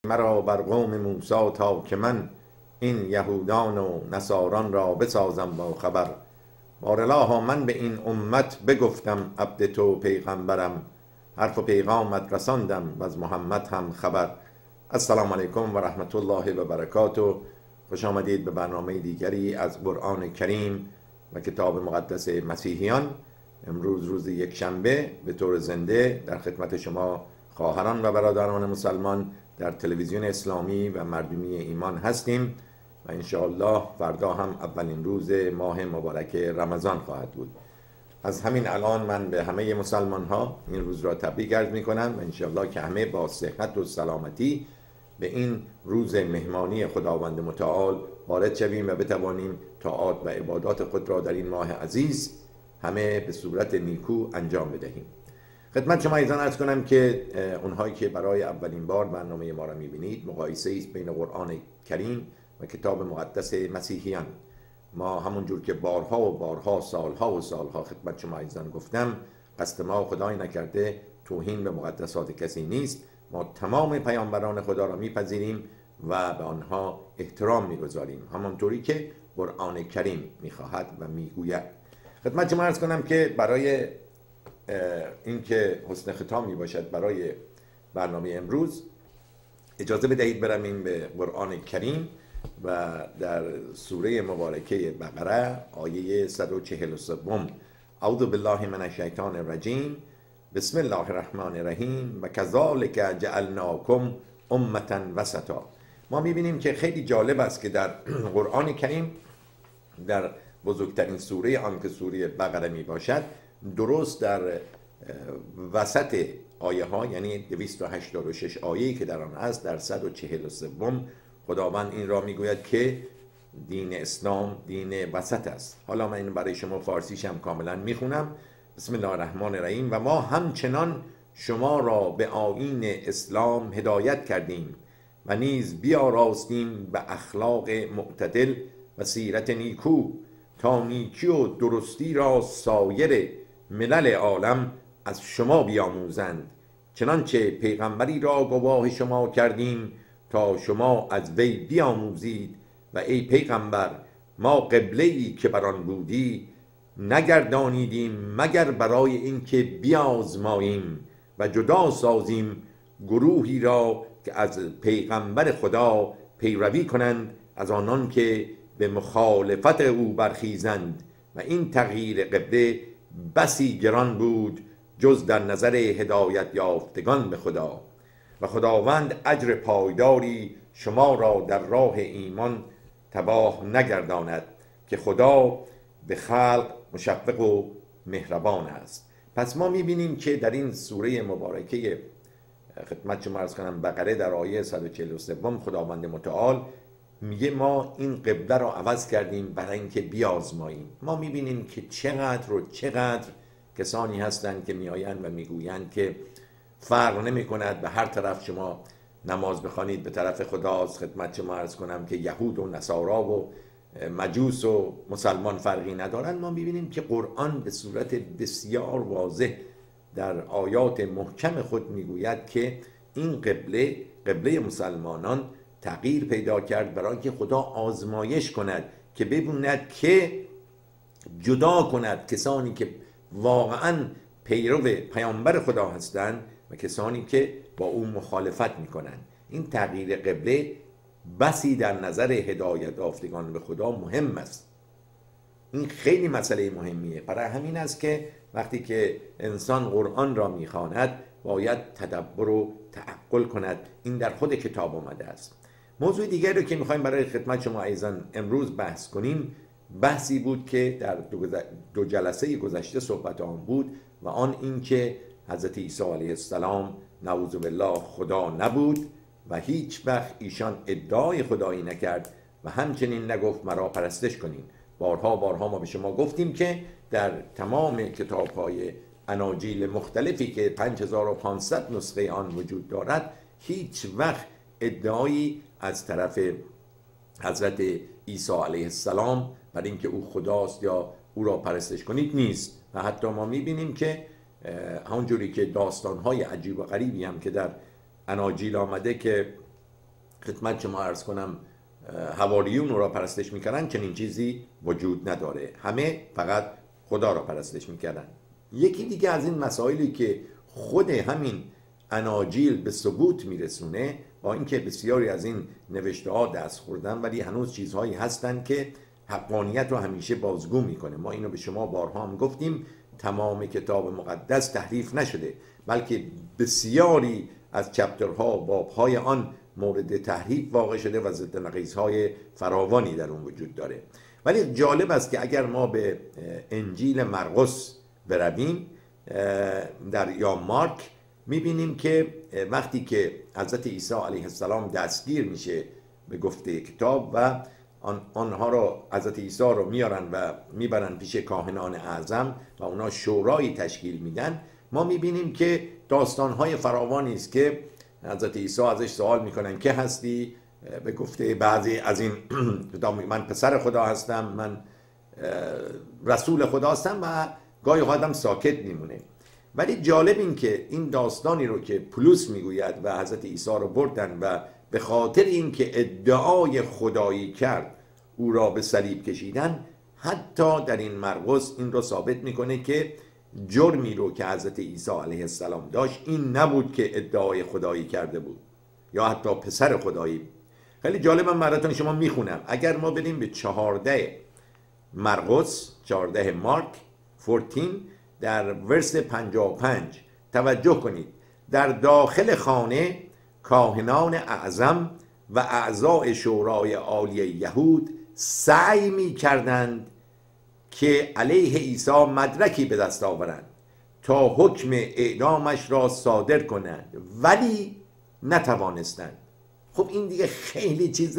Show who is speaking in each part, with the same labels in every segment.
Speaker 1: مرا بر قوم موسی تا که من این یهودان و نصاران را بسازم با خبر. بارالها من به این امت بگفتم عبد تو پیغمبرم، حرف و پیغامت رساندم و از محمد هم خبر. السلام علیکم و رحمت الله و برکاته. خوش آمدید به برنامه دیگری از قرآن کریم و کتاب مقدس مسیحیان. امروز روز یک شنبه به طور زنده در خدمت شما خواهران و برادران مسلمان در تلویزیون اسلامی و مردمی ایمان هستیم و انشاءالله فردا هم اولین روز ماه مبارک رمضان خواهد بود. از همین الان من به همه مسلمان ها این روز را تبریک عرض می کنم و انشاءالله که همه با صحت و سلامتی به این روز مهمانی خداوند متعال وارد شویم و بتوانیم طاعات و عبادات خود را در این ماه عزیز همه به صورت نیکو انجام بدهیم. خدمت شما ایضا عرض کنم که اونهایی که برای اولین بار برنامه ما را میبینید، مقایسه است بین قرآن کریم و کتاب مقدس مسیحیان. ما همونجور که بارها و بارها، سالها و سالها خدمت شما ایضا گفتم، قصد ما خدای نکرده توهین به مقدسات کسی نیست. ما تمام پیامبران خدا را میپذیریم و به آنها احترام میگذاریم همانطوری که قرآن کریم میخواهد و میگوید. خدمت شما عرض کنم که برای اینکه حسن ختامی باشد برای برنامه امروز، اجازه بدهید برویم به قرآن کریم و در سوره مبارکه بقره آیه 143. اعوذ بالله من الشیطان الرجیم. بسم الله الرحمن الرحیم. و کذالک جعلناکم امة وسطا. ما میبینیم که خیلی جالب است که در قرآن کریم در بزرگترین سوره آن که سوره بقره می باشد، درست در وسط آیه ها، یعنی 286 آیه‌ای که در آن است، در 143 خداوند این را میگوید که دین اسلام دین وسط است. حالا من این برای شما فارسیش هم کاملا میخونم. بسم الله الرحمن الرحیم. و ما همچنان شما را به آیین اسلام هدایت کردیم و نیز بیاراستیم به اخلاق معتدل و سیرت نیکو، تا نیکی و درستی را سایر ملل عالم از شما بیاموزند، چنانچه پیغمبری را گواه شما کردیم تا شما از وی بیاموزید و ای پیغمبر ما قبله‌ای که بر آن بودی نگردانیدیم مگر برای اینکه بیازماییم و جدا سازیم گروهی را که از پیغمبر خدا پیروی کنند از آنان که به مخالفت او برخیزند و این تغییر قبله بسی گران بود جز در نظر هدایت یافتگان به خدا. و خداوند اجر پایداری شما را در راه ایمان تباه نگرداند که خدا به خلق مشفق و مهربان است. پس ما میبینیم که در این سوره مبارکه خدمت شما عرض کنم بقره در آیه 143 خداوند متعال میگه ما این قبله را عوض کردیم برای اینکه بیازماییم. ما میبینیم که چقدر کسانی هستند که میآیند و میگویند که فرق نمی کند به هر طرف شما نماز بخوانید به طرف خداست. خدمت شما عرض کنم که یهود و نصارا و مجوس و مسلمان فرقی ندارند. ما میبینیم که قرآن به صورت بسیار واضح در آیات محکم خود میگوید که این قبله مسلمانان تغییر پیدا کرد برای اینکه خدا آزمایش کند که ببیند که جدا کند کسانی که واقعا پیرو پیامبر خدا هستند و کسانی که با او مخالفت میکنند. این تغییر قبله بسی در نظر هدایت یافتگان به خدا مهم است. این خیلی مسئله مهمیه. برای همین است که وقتی که انسان قرآن را میخواند باید تدبر و تعقل کند. این در خود کتاب آمده است. موضوع دیگری رو که میخوایم برای خدمت شما ایضا امروز بحث کنیم، بحثی بود که در دو جلسه گذشته صحبت آن بود و آن این که حضرت عیسی علیه السلام نعوذ بالله خدا نبود و هیچ وقت ایشان ادعای خدایی نکرد و همچنین نگفت مرا پرستش کنین. بارها ما به شما گفتیم که در تمام کتاب‌های اناجیل مختلفی که 5500 نسخه آن وجود دارد، هیچ وقت ادعایی از طرف حضرت عیسی علیه السلام برای اینکه او خداست یا او را پرستش کنید نیست. و حتی ما میبینیم که همونجوری که داستان‌های عجیب و غریبی هم که در اناجیل آمده که خدمت شما عرض کنم حواریون را پرستش میکردن، چنین چیزی وجود نداره، همه فقط خدا را پرستش میکردن. یکی دیگه از این مسائلی که خود همین اناجیل به ثبوت میرسونه، با اینکه بسیاری از این نوشته ها دست خوردن ولی هنوز چیزهایی هستن که حقانیت رو همیشه بازگو میکنه. ما اینو به شما بارها هم گفتیم، تمام کتاب مقدس تحریف نشده، بلکه بسیاری از چپترها و بابهای آن مورد تحریف واقع شده و ضد نقیض‌های فراوانی در اون وجود داره. ولی جالب است که اگر ما به انجیل مرقس برویم یا مارک، میبینیم که وقتی که حضرت عیسی علیه السلام دستگیر میشه به گفته کتاب و آنها را، حضرت عیسی رو میارن و میبرن پیش کاهنان اعظم و اونا شورایی تشکیل میدن، ما میبینیم که داستانهای فراوانی است که حضرت عیسی ازش سوال میکنن که هستی؟ به گفته بعضی از این کتاب من پسر خدا هستم، من رسول خدا هستم، و گاهی آدم ساکت میمونه. ولی جالب این که این داستانی رو که پولس میگوید و حضرت عیسی رو بردن و به خاطر این که ادعای خدایی کرد او را به صلیب کشیدن، حتی در این مرقس این رو ثابت میکنه که جرمی رو که حضرت عیسی علیه السلام داشت این نبود که ادعای خدایی کرده بود یا حتی پسر خدایی. خیلی جالبم براتون شما میخونم. اگر ما بریم به 14 مرقس، 14 مارک 14 در ورس 55 توجه کنید. در داخل خانه کاهنان اعظم و اعضای شورای عالی یهود سعی می کردند که علیه عیسی مدرکی به دست آورند تا حکم اعدامش را صادر کنند، ولی نتوانستند. خب این دیگه خیلی چیز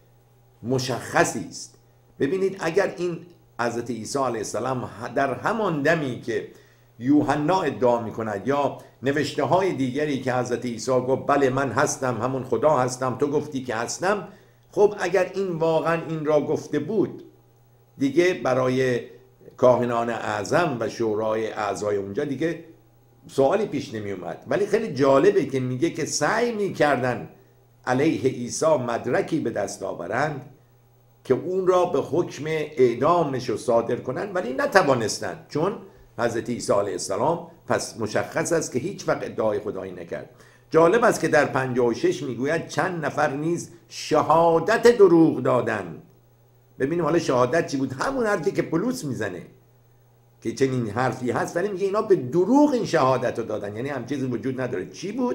Speaker 1: مشخصی است. ببینید اگر این حضرت عیسی علیه السلام در همان دمی که یوحنا ادعا می کند یا نوشته های دیگری که حضرت عیسی گفت بله من هستم، همون خدا هستم، تو گفتی که هستم، خب اگر این واقعا این را گفته بود، دیگه برای کاهنان اعظم و شورای اعضای اونجا دیگه سوالی پیش نمی اومد. ولی خیلی جالبه که میگه که سعی میکردن علیه عیسی مدرکی به دست آورند که اون را به حکم اعدامش رو صادر کنند، ولی نتوانستند، چون حضرت عیسی علیه السلام پس مشخص است که هیچ وقت ادعای خدایی نکرد. جالب است که در 56 میگوید چند نفر نیز شهادت دروغ دادند. ببینیم حالا شهادت چی بود؟ همون حرفی که پولس میزنه که چنین حرفی هست، ولی میگه اینا به دروغ این شهادت رو دادن، یعنی هم چیزی وجود نداره. چی بود؟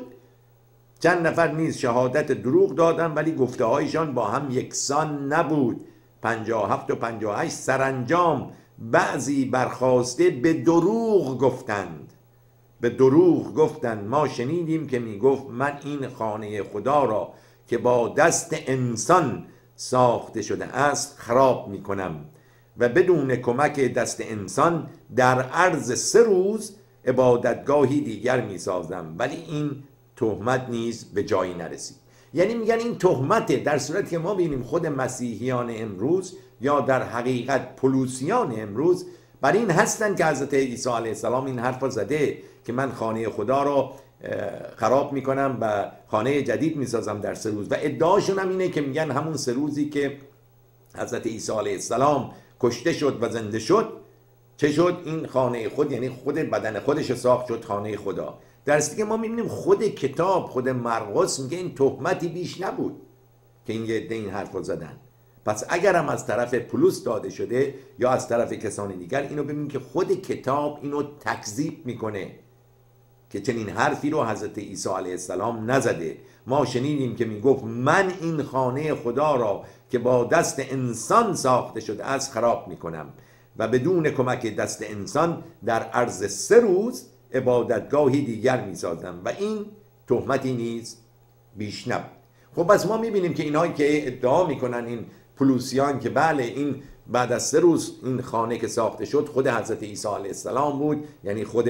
Speaker 1: چند نفر نیز شهادت دروغ دادن ولی گفته هایشان با هم یکسان نبود. 57 و 58 سرانجام بعضی برخاسته به دروغ گفتند. به دروغ گفتند ما شنیدیم که میگفت من این خانه خدا را که با دست انسان ساخته شده است خراب میکنم و بدون کمک دست انسان در عرض 3 روز عبادتگاهی دیگر میسازم، ولی این تهمت نیز به جایی نرسید. یعنی میگن این تهمته، در صورتی که ما ببینیم خود مسیحیان امروز یا در حقیقت پولوسیان امروز بر این هستن که حضرت عیسی علیه السلام این حرف زده که من خانه خدا رو خراب میکنم و خانه جدید میسازم در 3 روز، و ادعاشون هم اینه که میگن همون 3 روزی که حضرت عیسی علیه السلام کشته شد و زنده شد چه شد؟ این خانه خود، یعنی خود بدن خودش ساخت، شد خانه خدا. در اصلی که ما میبینیم خود کتاب، خود مرقس میگه این تهمتی بیش نبود که این یه عده این حرف رو زدن. پس اگر هم از طرف پولس داده شده یا از طرف کسان دیگر، اینو ببینیم که خود کتاب اینو تکذیب میکنه که چنین حرفی رو حضرت عیسی علیه السلام نزده. ما شنیدیم که میگفت من این خانه خدا را که با دست انسان ساخته شده است خراب میکنم و بدون کمک دست انسان در عرض 3 روز عبادتگاهی دیگر میسازم و این تهمتی نیز بیش نبود. خب پس ما میبینیم که اینهایی که ادعا میکنن این پولوسیان که بله این بعد از 3 روز این خانه که ساخته شد خود حضرت عیسی علیه السلام بود، یعنی خود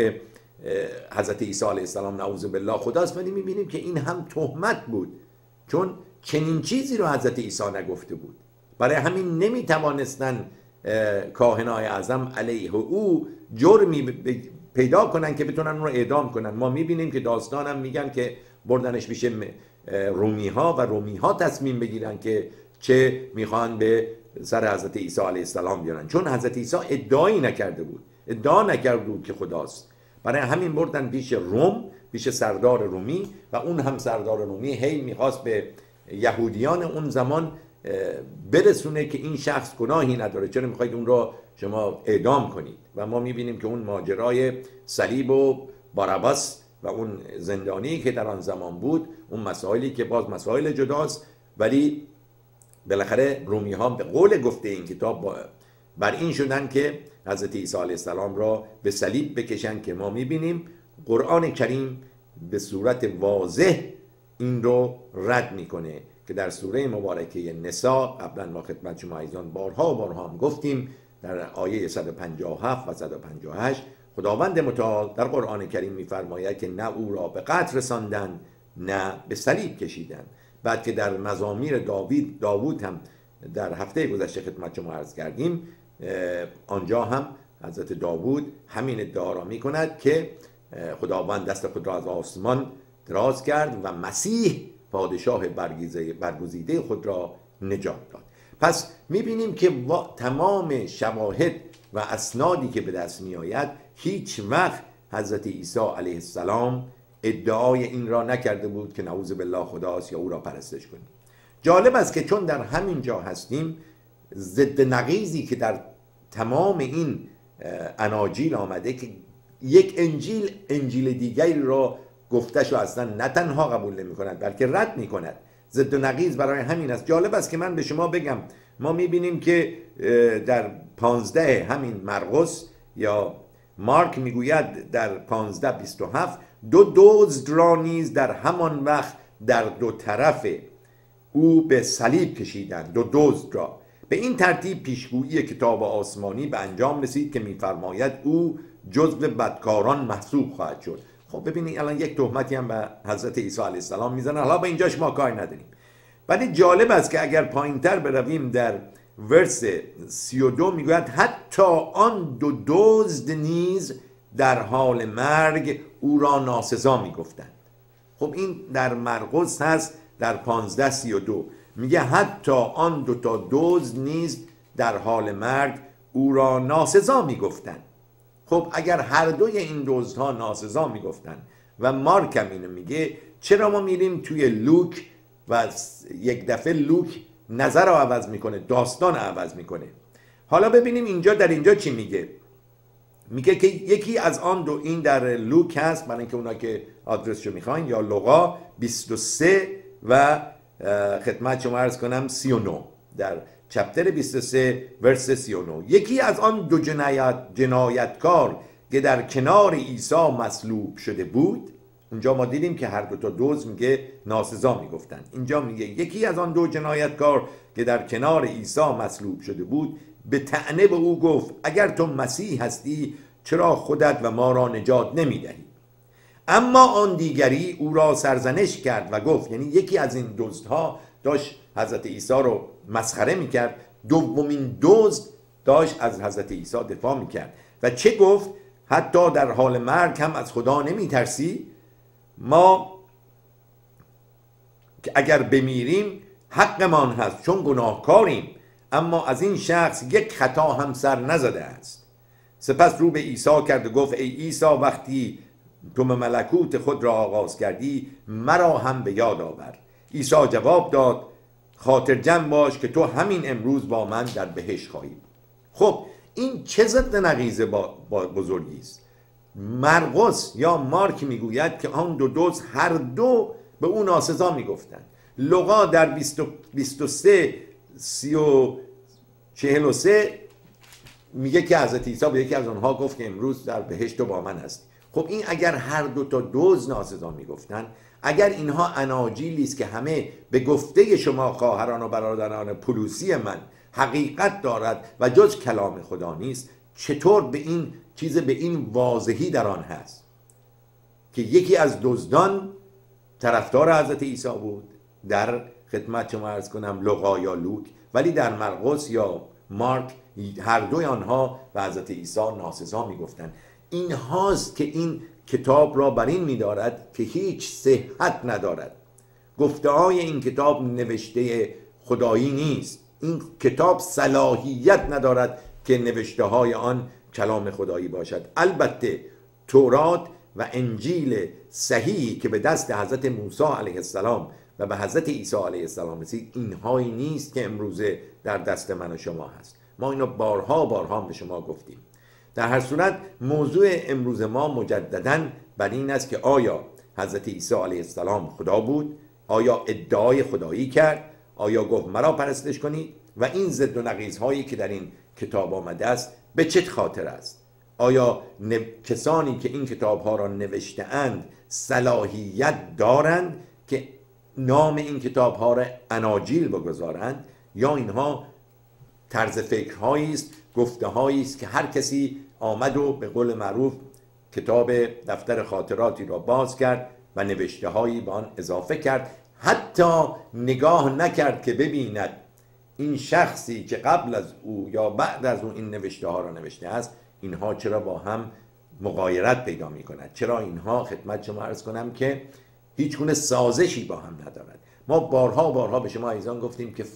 Speaker 1: حضرت عیسی علیه السلام نعوذ بالله خداست، ولی میبینیم که این هم تهمت بود، چون چنین چیزی رو حضرت عیسی نگفته بود. برای همین نمیتوانستن کاهنای اعظم علیه او جرمی پیدا کنن که بتونن اون رو اعدام کنن. ما میبینیم که داستانم میگن که بردنش پیش رومی ها و رومی ها تصمیم بگیرن که چه میخوان به سر حضرت عیسی علیه السلام بیارن، چون حضرت عیسی ادعایی نکرده بود، ادعا نکرده بود که خداست. برای همین بردن پیش روم، پیش سردار رومی، و اون هم سردار رومی هی میخواست به یهودیان اون زمان برسونه که این شخص گناهی نداره، چرا میخواید اون رو شما اعدام کنید. و ما میبینیم که اون ماجرای صلیب و باراباس و اون زندانی که در آن زمان بود، اون مسائلی که باز مسائل جداست، ولی بالاخره رومی ها به قول گفته این کتاب بر این شدن که حضرت عیسی علیه السلام را به صلیب بکشن، که ما میبینیم قرآن کریم به صورت واضح این رو رد میکنه که در سوره مبارکه نساء، قبلا ما خدمت شما عزیزان بارها و بارها هم گفتیم، در آیه 157 و 158 خداوند متعال در قرآن کریم میفرماید که نه او را به قتل رساندند نه به صلیب کشیدند. بعد که در مزامیر داوود هم در هفته گذشته خدمت شما عرض کردیم، آنجا هم حضرت داوود همین ادعا را میکند که خداوند دست خود را از آسمان دراز کرد و مسیح پادشاه برگزیده خود را نجات داد. پس میبینیم که تمام شواهد و اسنادی که به دست میآید، هیچ وقت حضرت عیسی علیه السلام ادعای این را نکرده بود که نعوذ بالله خداست یا او را پرستش کنیم. جالب است که چون در همین جا هستیم، ضد نقیضی که در تمام این اناجیل آمده که یک انجیل دیگری را گفتش و اصلا نه تنها قبول نمی کند بلکه رد می کند. ضد و نقیض برای همین است. جالب است که من به شما بگم، ما می بینیم که در 15 همین مرقس یا مارک میگوید در 15:27 دو دزد را نیز در همان وقت در دو طرف او به صلیب کشیدند، دو دزد را. به این ترتیب پیشگویی کتاب آسمانی به انجام رسید که میفرماید او جزو بدکاران محسوب خواهد شد. خب ببینید الان یک تهمتی هم به حضرت عیسی علیه السلام میزنن، حالا به اینجاش ما کار نداریم. ولی جالب است که اگر پایینتر برویم در ورس 32 میگوید حتی آن دو دزد نیز در حال مرگ او را ناسزا میگفتند. خب این در مرقس هست در 15:32 میگه حتی آن دو تا دزد نیز در حال مرگ او را ناسزا میگفتند. خب اگر هر دوی این دزدها ناسزا میگفتند و مارک هم اینو میگه، چرا ما میریم توی لوک و یک دفعه لوک نظر رو عوض میکنه، داستان رو عوض میکنه؟ حالا ببینیم اینجا در اینجا چی میگه. میگه که یکی از آن دو، این در لوک هست برای اینکه اونا که آدرسشو میخواین، یا لوقا 23 و خدمت شما عرض کنم 39 در چپتر 23 ورس 39. یکی از آن دو جنایتکار که در کنار عیسی مصلوب شده بود، اونجا ما دیدیم که هر دو تا دزد میگه ناسزا میگفتن، اینجا میگه یکی از آن دو جنایتکار که در کنار عیسی مصلوب شده بود به طعنه به او گفت اگر تو مسیح هستی چرا خودت و ما را نجات نمیدهی؟ اما آن دیگری او را سرزنش کرد و گفت، یعنی یکی از این دزدها داشت حضرت عیسی رو مسخره میکرد، دومین دزد داشت از حضرت عیسی دفاع میکرد و چه گفت؟ حتی در حال مرگ هم از خدا نمیترسی؟ ما که اگر بمیریم حقمان هست چون گناهکاریم، اما از این شخص یک خطا هم سر نزده است. سپس رو به عیسی کرد و گفت ای عیسی وقتی تو ملکوت خود را آغاز کردی مرا هم به یاد آور. عیسی جواب داد خاطر جمع باش که تو همین امروز با من در بهشت خواهی. خب این چه ضد نقیض با بزرگی است. مرقس یا مارک میگوید که آن دو دزد هر دو به او ناسزا میگفتند. لوقا در 23 43 میگه که حضرت عیسی به یکی از آنها گفت که امروز در بهشت با من هست. خب این اگر هر دو تا دزد ناسزا میگفتن، اگر اینها اناجیلی است که همه به گفته شما خواهران و برادران پولوسی من حقیقت دارد و جز کلام خدا نیست، چطور به این چیز به این واضحی در آن هست که یکی از دزدان طرفدار حضرت عیسی بود در خدمت شما عرض کنم لوقا یا لوک، ولی در مرقس یا مارک هر دوی آنها به حضرت عیسی ناسزا میگفتند. این هاست که این کتاب را بر این می‌دارد که هیچ صحت ندارد. گفته های این کتاب نوشته خدایی نیست. این کتاب صلاحیت ندارد که نوشته های آن کلام خدایی باشد. البته تورات و انجیل صحیحی که به دست حضرت موسی علیه السلام و به حضرت عیسی علیه السلام رسید، اینهایی نیست که امروزه در دست من و شما هست. ما اینو بارها به شما گفتیم. در هر صورت موضوع امروز ما مجدداً بر این است که آیا حضرت عیسی علیه السلام خدا بود؟ آیا ادعای خدایی کرد؟ آیا گفت مرا پرستش کنید؟ و این ضد و نقیض هایی که در این کتاب آمده است به چه خاطر است؟ آیا کسانی که این کتاب ها را نوشته اند صلاحیت دارند که نام این کتاب ها را اناجیل بگذارند، یا اینها طرز فکرهایی است، گفته هایی است که هر کسی آمد و به قول معروف کتاب دفتر خاطراتی را باز کرد و نوشته هایی به آن اضافه کرد، حتی نگاه نکرد که ببیند این شخصی که قبل از او یا بعد از او این نوشته ها را نوشته است، اینها چرا با هم مغایرت پیدا می کند؟ چرا اینها، خدمت شما عرض کنم که هیچ گونه سازشی با هم ندارد. ما بارها به شما عزیزان گفتیم که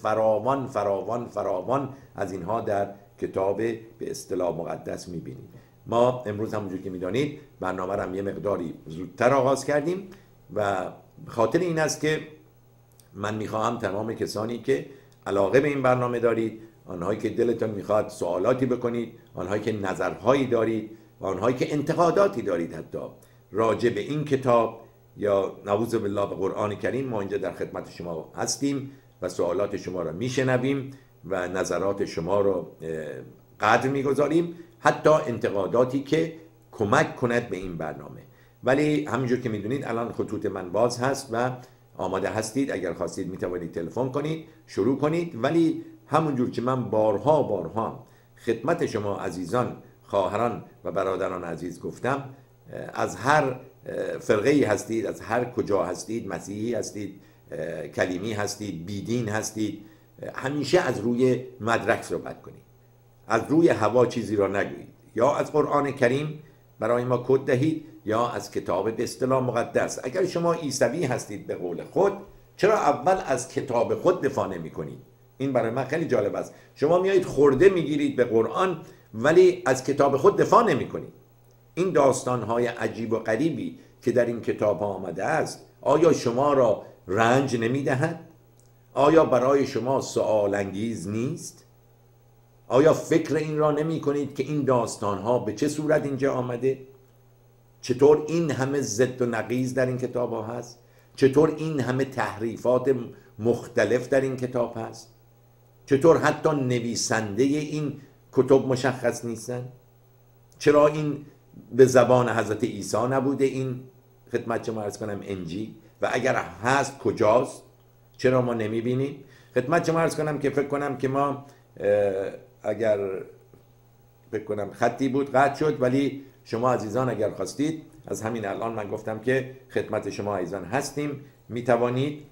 Speaker 1: فراوان از اینها در کتاب به اصطلاح مقدس می بینیم. ما امروز همونجور که می دانید برنامه را یه مقداری زودتر آغاز کردیم و خاطر این است که من میخواهم تمام کسانی که علاقه به این برنامه دارید، آنهایی که دلتون میخواد سوالاتی بکنید، آنهایی که نظرهایی دارید و آنهایی که انتقاداتی دارید حتی راجع به این کتاب یا نعوذ بالله به قرآن کریم، ما اینجا در خدمت شما هستیم و سوالات شما را میشنویم و نظرات شما را قدر میگذاریم، حتی انتقاداتی که کمک کند به این برنامه. ولی همینجور که میدونید الان خطوط من باز هست و آماده هستید، اگر خواستید میتوانید تلفن کنید، شروع کنید. ولی همونجور که من بارها خدمت شما عزیزان، خواهران و برادران عزیز گفتم، از هر فرقه‌ای هستید، از هر کجا هستید، مسیحی هستید، کلیمی هستید، بیدین هستید، همیشه از روی مدرک صحبت کنید، از روی هوا چیزی را نگویید. یا از قرآن کریم برای ما کد دهید یا از کتاب به اصطلاح مقدس. اگر شما عیسوی هستید به قول خود، چرا اول از کتاب خود دفاع نمی کنید؟ این برای من خیلی جالب است. شما میایید خورده میگیرید به قرآن ولی از کتاب خود دفاع نمی کنید. این داستان‌های عجیب و غریبی که در این کتاب ها آمده است، آیا شما را رنج نمی دهد؟ آیا برای شما سؤال انگیز نیست؟ آیا فکر این را نمی کنید که این داستان‌ها به چه صورت اینجا آمده؟ چطور این همه ضد و نقیض در این کتاب ها هست؟ چطور این همه تحریفات مختلف در این کتاب هست؟ چطور حتی نویسنده این کتب مشخص نیستن؟ چرا این به زبان حضرت عیسی نبوده این خدمت شما عرض کنم انجیل؟ و اگر هست کجاست؟ چرا ما نمی بینیم؟ خدمت شما عرض کنم که فکر کنم که ما اگر فکر کنم خطی بود قطع شد، ولی شما عزیزان اگر خواستید از همین الان من گفتم که خدمت شما عزیزان هستیم، می توانید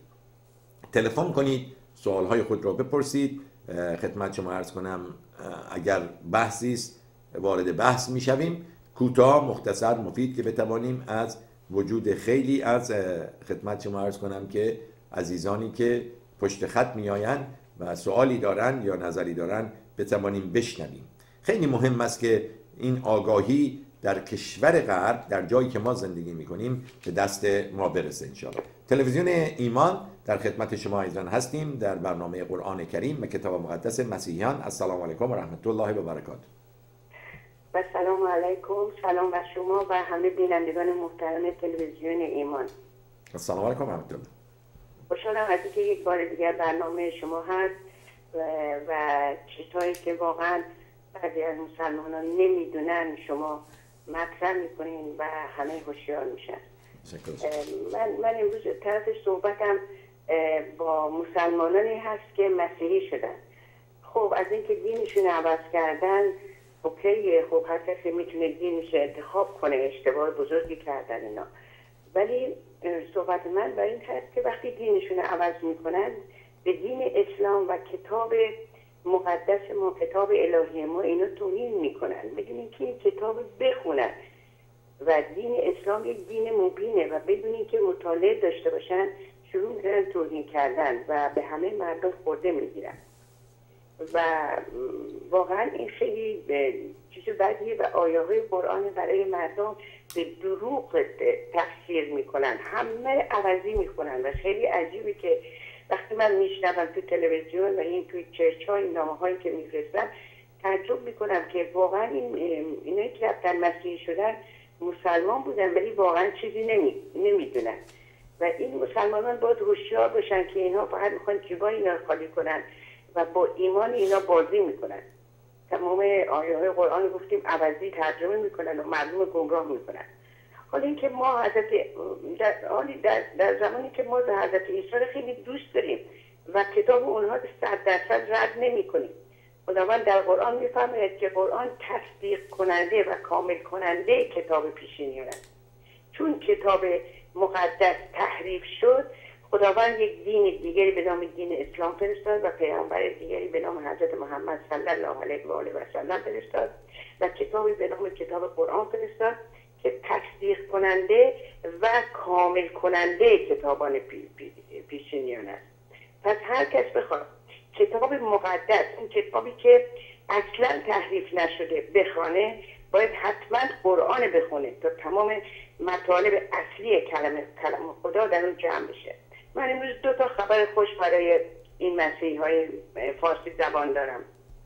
Speaker 1: تلفن کنید، سوالهای خود را بپرسید. خدمت شما عرض کنم اگر بحثی است وارد بحث می شویم، کوتاه، مختصر، مفید، که بتوانیم از وجود خیلی از خدمت شما عرض کنم که عزیزانی که پشت خط می آیند و سوالی دارن یا نظری دارن بتوانیم بشنویم. خیلی مهم است که این آگاهی در کشور غرب، در جایی که ما زندگی میکنیم، به دست ما برسه انشاءالله. تلویزیون ایمان در خدمت شما عزیزان هستیم در برنامه قرآن کریم و کتاب مقدس مسیحیان. السلام علیکم و رحمت الله و برکاته.
Speaker 2: و سلام علیکم، سلام بر شما و همه بینندگان محترم تلویزیون ایمان.
Speaker 1: السلام علیکم و رحمت الله.
Speaker 2: خوشحالم از اینکه یک بار دیگر برنامه شما هست و چیزهایی که واقعا بعضی از مسلمانان نمیدونن شما مطرح میکنین و همه هوشیار میشن. من امروز طرف صحبتم با مسلمانانی هست که مسیحی شدن. خب از اینکه دینشون عوض کردن اوکیه، خب هر کسی میتونه دینش انتخاب کنه، اشتباه بزرگی کردن اینا، ولی صحبت من برای این هست که وقتی دینشون عوض میکنن به دین اسلام و کتاب مقدس ما، کتاب الهی ما، اینا توهین میکنن. بدونین که این کتاب بخونن و دین اسلام یک دین مبینه و بدونین که مطالعه داشته باشن شروع میکنن توهین کردن و به همه مردم خورده میگیرن و واقعا این خیلی چیز بدیه و آیه های قرآن برای مردم به دروغ تفسیر میکنن، همه عوضی میکنن و خیلی عجیبه که وقتی من میشنوم تو تلویزیون و این توی چرچ های نامه هایی که میفرستن تعجب میکنم که واقعا اینایی که رفتن مسیحی شدن مسلمان بودن ولی واقعا چیزی نمیدونن و این مسلمانان باید هوشیار باشن که اینها فقط میخوان جیبای اینا رو خالی کنن و با ایمان اینا بازی میکنن. تمام آیه های قرآن گفتیم عوضی ترجمه میکنن و مردم گمراه میکنن. حالا اینکه ما در زمانی که ما حضرت عیسی رو خیلی دوست داریم و کتاب اونها 100% رد نمیکنیم. خداوند در قرآن میفرماید که قرآن تصدیق کننده و کامل کننده کتاب پیشینیان است. چون کتاب مقدس تحریف شد، خداوند یک دین دیگری به نام دین اسلام فرستاد و پیامبر دیگری به نام حضرت محمد صلی الله علیه و آله و سلم فرستاد و کتابی به نام کتاب قرآن فرستاد که تصدیق کننده و کامل کننده کتابان پیشینیان است. پس هر کس بخواد کتاب مقدس، این کتابی که اصلا تحریف نشده بخونه، باید حتما قرآن بخونه تا تمام مطالب اصلی کلمه خدا در اون جمع بشه. من امروز 2 تا خبر خوش برای این مسیحی های فارسی زبان دارم.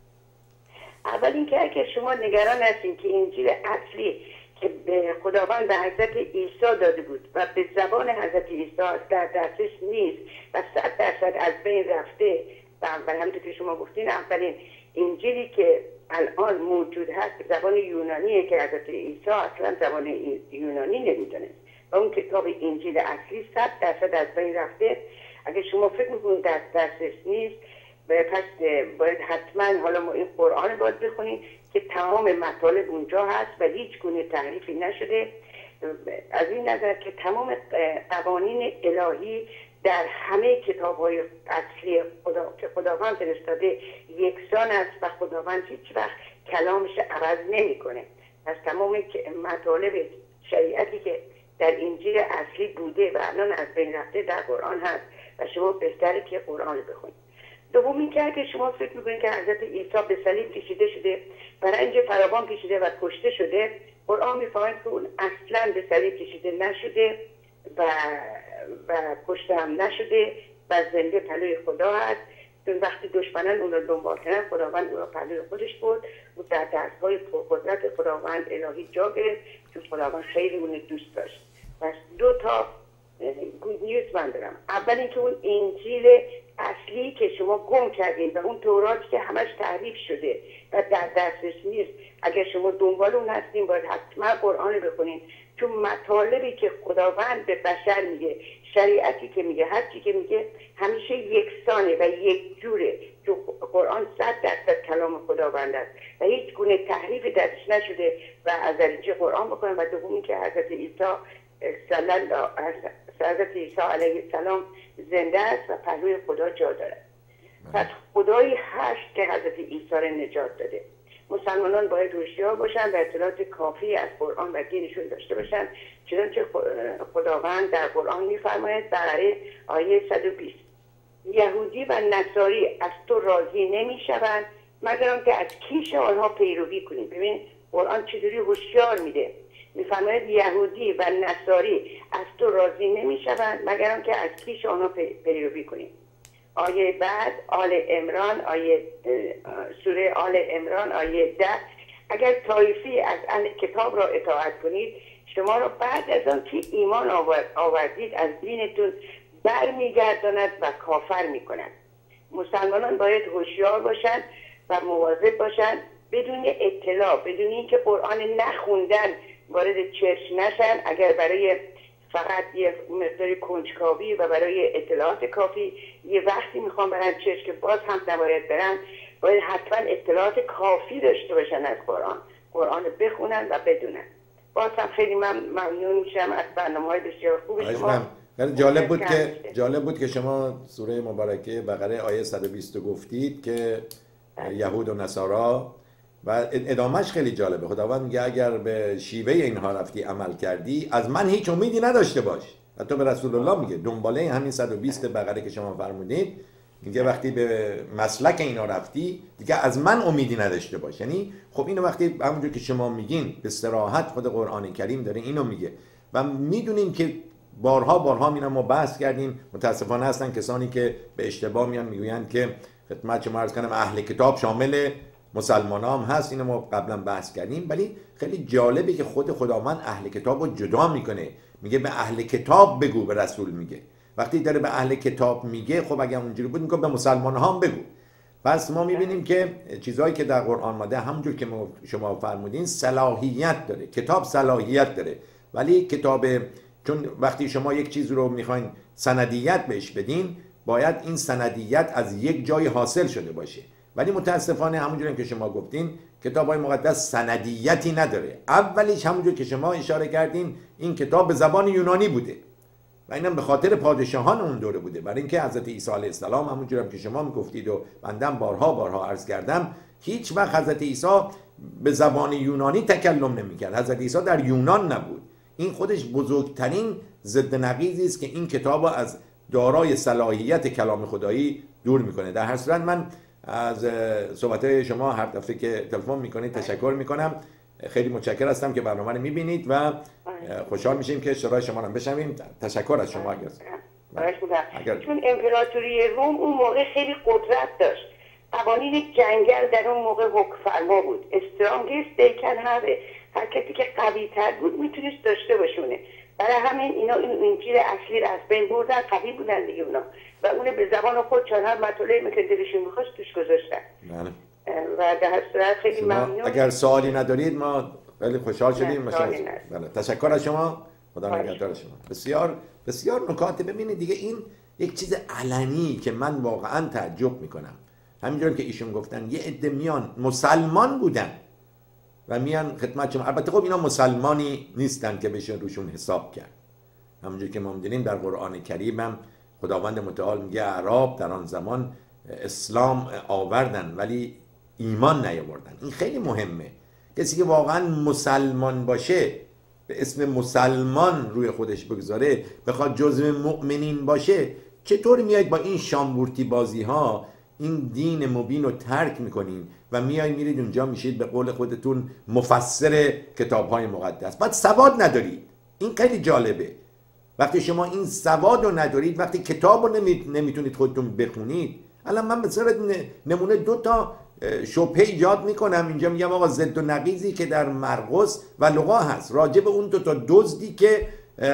Speaker 2: اول اینکه اگر شما نگران هستین که انجیل اصلی که به خداوند به حضرت عیسی داده بود و به زبان حضرت عیسی در دسترس نیست و 100% از بین رفته و همونطور که شما گفتین اولین انجیلی که الان موجود هست به زبان یونانیه که حضرت عیسی اصلا زبان یونانی نمیدونه و اون کتاب انجیل اصلی 100% از بین رفته. اگه شما فکر میکنید در دسترس نیست پس باید حتما حالا ما این قرآن باید بخونیم که تمام مطالب اونجا هست و هیچ گونه تحریفی نشده. از این نظر که تمام قوانین الهی در همه کتاب‌های اصلی که خداوند فرستاده یکسان است و خداوند هیچ وقت کلامش عوض نمی‌کنه. پس تمام مطالب شریعتی که در انجیل اصلی بوده و الان از بین رفته در قرآن هست و شما بهتره که قرآن رو بخونید. دوم اینکه اگه شما فکر می‌کنید که حضرت عیسی به صلیب کشیده شده، برنج فراوان کشیده و کشته شده، قرآن می‌فرماید که اون اصلاً به صلیب کشیده نشده و کشته هم نشده و زنده پلوی خدا هست. چون وقتی دشمنان اون رو دنبال کردن خداوند اون رو پلوی خودش بود و در دستهای پرقدرت خداوند الهی جا گرفت چون خداوند خیلی اون دوست داشت. پس 2 تا گود نیوز من دارم. اول اینکه اون انجیل اصلی که شما گم کردین و اون توراتی که همش تحریف شده و در دسترس نیست، اگر شما دنبال اون هستین باید حتما قرآن بخونین چون مطالبی که خداوند به بشر میگه، شریعتی که میگه، هر چی که میگه همیشه یکسانه و یک جوره. چون قرآن 100% کلام خداوند است و هیچ گونه تحریف درش نشده و از دریچه قرآن بکنن. و دومی که حضرت عیسی علیه السلام زنده است و پهلوی خدا جا دارد. پس خدایی هست که حضرت عیسی را نجات داده. مسلمانان باید هوشیار باشن و اطلاعات کافی از قرآن و دینشون داشته باشن. چنانچه خداوند در قرآن می‌فرماید بقره آیه 120 یهودی و نصاری از تو راضی نمی‌شوند مگر آنکه از کیش آنها پیروی کنی. ببین قرآن چجوری هوشیار میده، می‌فرماید یهودی و نصاری از تو راضی نمی‌شوند مگر آنکه از کیش آنها پیروی کنی. آیه بعد سوره آل عمران آیه 10 اگر طایفی از اهل کتاب را اطاعت کنید شما را بعد از آن که ایمان آوردید از دینتون برمیگرداند و کافر میکنند. مسلمانان باید هوشیار باشند و مواظب باشند بدون اطلاع، بدون اینکه قرآن نخوندن وارد چرچ نشن. اگر برای فقط یه مقدار کنجکاوی و برای اطلاعات کافی یه وقتی میخوام برن چرچ که باز هم نباید برن، باید حتما اطلاعات کافی داشته باشن از قرآن بخونن و بدونن. باز هم خیلی ممنون میشم از برنامه‌های بسیار خوب شما.
Speaker 1: جالب بود که شما سوره مبارکه بقره آیه 120 گفتید که یهود و نصارا و ادامهش خیلی جالبه. خداوند میگه اگر به شیوه اینها رفتی عمل کردی از من هیچ امیدی نداشته باش. حتی به رسول الله میگه دنباله همین 120 بقره که شما فرمودید، میگه وقتی به مسلک اینا رفتی دیگه از من امیدی نداشته باش. یعنی خب اینو وقتی همونجور که شما میگین به صراحت خود قرآن کریم داره اینو میگه و میدونیم که بارها اینا ما بحث کردیم. متاسفانه هستن کسانی که به اشتباه میان میگویند که خدمت شما عرض کنم اهل کتاب شامل مسلمان هم هست، اینو ما قبلا بحث کردیم. ولی خیلی جالبه که خود خداوند اهل کتاب رو جدا میکنه، میگه به اهل کتاب بگو، به رسول میگه. وقتی داره به اهل کتاب میگه خب اگه اونجوری بود میگه به مسلمان هم بگو. پس ما میبینیم که چیزهایی که در قرآن اومده همونجور که شما فرمودین صلاحیت داره. کتاب صلاحیت داره، ولی کتاب چون وقتی شما یک چیز رو میخواین سندیت بهش بدین باید این سندیت از یک جای حاصل شده باشه. ولی متاسفانه همونجوری که شما گفتین کتاب‌های مقدس سندیتی نداره. اولیش همونجور که شما اشاره کردین این کتاب به زبان یونانی بوده و اینم به خاطر پادشاهان اون دوره بوده، برای اینکه حضرت عیسی علیه السلام همونجوری که شما میگفتید و بندم بارها عرض کردم هیچ وقت حضرت عیسی به زبان یونانی تکلم نمی‌کرد. حضرت عیسی در یونان نبود. این خودش بزرگترین ضد نقیضی است که این کتابو از دارای صلاحیت کلام خدایی دور میکنه. در هر صورت من از صحبت‌های شما هر دفعه که تلفن میکنید تشکر میکنم. خیلی متشکر هستم که برنامه رو میبینید و خوشحال میشیم که شرای شما رو بشنویم. تشکر از شما.
Speaker 2: چون امپراتوری روم اون موقع خیلی قدرت داشت، قوانین جنگل در اون موقع حکم فرما بود. استرانگست دیکن هر کسی که قوی تر بود میتونست داشته باشونه. برای همین اینا این انجیل اصلی رو از بین بردن، قوی بودن دیگه اونا و اون به زبان خودشان هر مطالعی که دلشون میخواست توش گذاشتن. و در هر صورت خیلی ممنون.
Speaker 1: اگر سوالی ندارید ما خیلی خوشحال شدیم. بله تشکر از شما. خدا نگهدار شما. بسیار بسیار نکات. ببینید دیگه این یک چیز علنی که من واقعا تعجب میکنم. همینجوری که ایشون گفتن یه عده میان مسلمان بودن و میان خدمت شما. البته خب اینا مسلمانی نیستن که بشه روشون حساب کرد. همونجوری که ما می‌دونیم در قرآن کریم هم خداوند متعال میگه اعراب در آن زمان اسلام آوردن ولی ایمان نیاوردن. این خیلی مهمه. کسی که واقعا مسلمان باشه، به اسم مسلمان روی خودش بگذاره، بخواد جزو مؤمنین باشه، چطور میاید با این شامبورتی بازی ها این دین مبین رو ترک میکنین و میرید اونجا میشید به قول خودتون مفسر کتاب های مقدس، بعد سواد ندارید. این خیلی جالبه. وقتی شما این سواد رو ندارید، وقتی کتاب رو نمیتونید خودتون بخونید. الان من مثلا نمونه 2 تا شبهه ایجاد میکنم اینجا، میگم آقا ضد و نقیضی که در مرقس و لوقا هست راجع به اون 2 تا دزدی که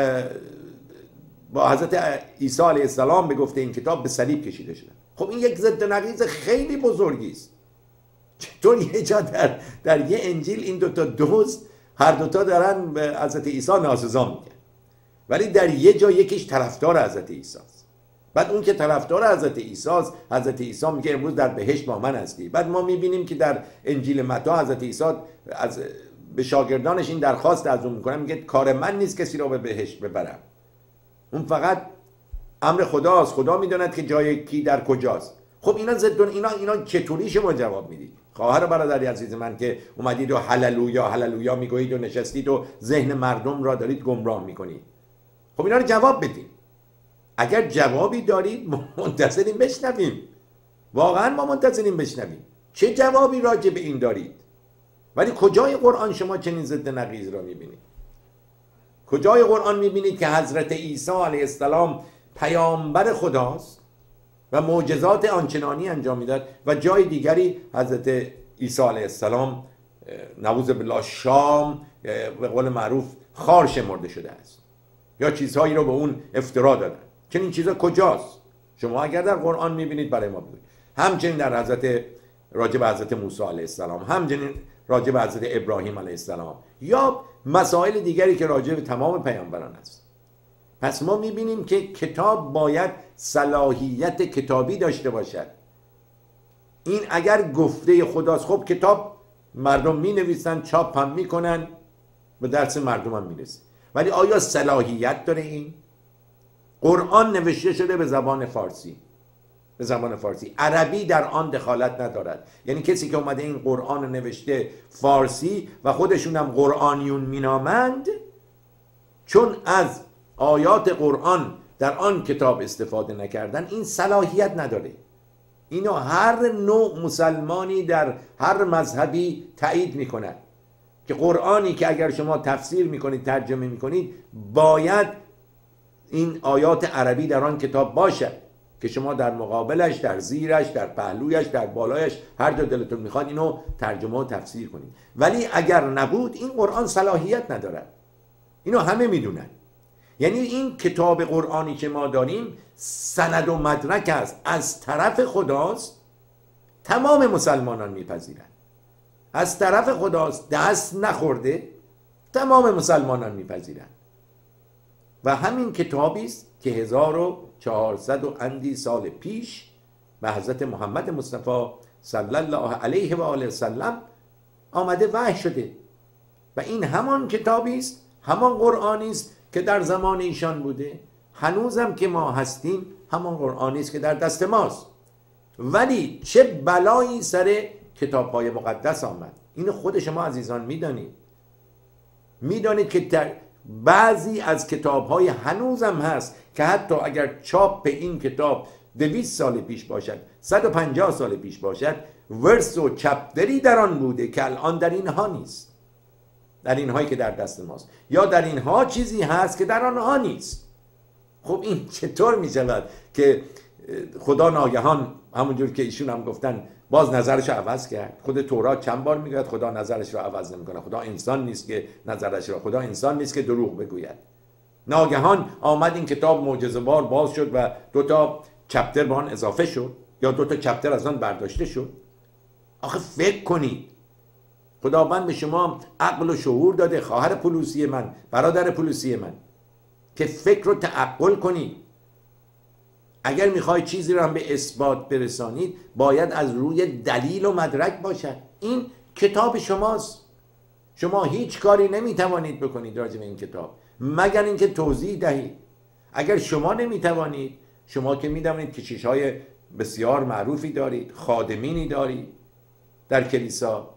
Speaker 1: با حضرت عیسی علیه السلام به گفته این کتاب به صلیب کشیده شدن. خب این یک ضد و نقیض خیلی بزرگی است. چطور یه جا در یه انجیل این 2 تا دزد هر 2 تا دارن به حضرت عیسی ناسزا میگن، ولی در یه جا یکیش طرفدار حضرت عیسی است. بعد اون که طرفدار حضرت عیسی است، حضرت عیسی میگه امروز در بهشت با من هستی. بعد ما میبینیم که در انجیل متی حضرت عیسی از به شاگردانش این درخواست از اون میکنه، میگه کار من نیست کسی رو به بهشت ببرم، اون فقط امر خداست، خدا میداند که جای کی در کجاست. خب اینا ضد اینا چطوری شما جواب میدید؟ خواهر برادری عزیز من که اومدید و هللویا میگویید و نشستید و ذهن مردم را دارید گمراه میکنید. خب اینا رو جواب بدید. اگر جوابی دارید منتظریم بشنویم. واقعا ما منتظریم بشنویم چه جوابی راجع به این دارید. ولی کجای قرآن شما چنین ضد نقیض را میبینید؟ کجای قرآن میبینید که حضرت عیسی علیه السلام پیامبر خداست و معجزات آنچنانی انجام میداد و جای دیگری حضرت عیسی علیه السلام نعوذ بالله شام به قول معروف خار شمرده شده است یا چیزهایی رو به اون افترا دادن؟ چنین چیزا کجاست؟ شما اگر در قرآن میبینید برای ما بگوید. همچنین در راجع به حضرت موسی علیه السلام، همچنین راجع به حضرت ابراهیم علیه السلام یا مسائل دیگری که راجع به تمام پیامبران است. پس ما میبینیم که کتاب باید صلاحیت کتابی داشته باشد. این اگر گفته خداست، خب کتاب مردم مینویسن، چاپ هم میکنن، به درس مردم هم میرسه. ولی آیا صلاحیت داره این؟ قرآن نوشته شده به زبان فارسی، به زبان فارسی، عربی در آن دخالت ندارد. یعنی کسی که اومده این قرآن رو نوشته فارسی و خودشون هم قرآنیون مینامند، چون از آیات قرآن در آن کتاب استفاده نکردن، این صلاحیت نداره. اینو هر نوع مسلمانی در هر مذهبی تایید میکنن که قرآنی که اگر شما تفسیر میکنید، ترجمه میکنید، باید این آیات عربی در آن کتاب باشد که شما در مقابلش، در زیرش، در پهلویش، در بالایش، هر جا دلتون میخواد اینو ترجمه و تفسیر کنید. ولی اگر نبود این قرآن صلاحیت ندارد. اینو همه میدونن. یعنی این کتاب قرآنی که ما داریم سند و مدرک است، از طرف خداست، تمام مسلمانان میپذیرند. از طرف خداست، دست نخورده، تمام مسلمانان میپذیرند. و همین کتابی است که 1400 و اندی سال پیش به حضرت محمد مصطفی صلی الله علیه و آله وسلم آمده وحی شده. و این همان کتابی است، همان قرآنی است که در زمان ایشان بوده. هنوزم که ما هستیم همان قرآنی است که در دست ماست. ولی چه بلایی سر کتاب‌های مقدس آمد، اینو خود شما عزیزان میدانید. میدانید که بعضی از کتاب‌های هنوزم هست که حتی اگر چاپ این کتاب 200 سال پیش باشد، 150 سال پیش باشد، ورس و چپتری در آن بوده که الان در اینها نیست، در اینهایی که در دست ماست، یا در اینها چیزی هست که در آنها نیست. خب این چطور می شود که خدا ناگهان، همونجور که ایشون هم گفتن، باز نظرش رو عوض کرد؟ خود تورات چند بار میگوید خدا نظرش رو عوض نمیکنه. خدا انسان نیست که نظرش رو، خدا انسان نیست که دروغ بگوید. ناگهان آمد این کتاب معجزه بار باز شد و 2 تا چپتر به آن اضافه شد، یا 2 تا چپتر از آن برداشته شد. آخه فکر کنید، خداوند به شما عقل و شعور داده، خواهر پولوسی من، برادر پولوسی من، که فکر رو تعقل کنید. اگر میخواید چیزی رو هم به اثبات برسانید، باید از روی دلیل و مدرک باشد. این کتاب شماست. شما هیچ کاری نمیتوانید بکنید راجع به این کتاب مگر اینکه توضیح دهید. اگر شما نمیتوانید، شما که میدونید که کشیش‌های بسیار معروفی دارید، خادمینی دارید در کلیسا،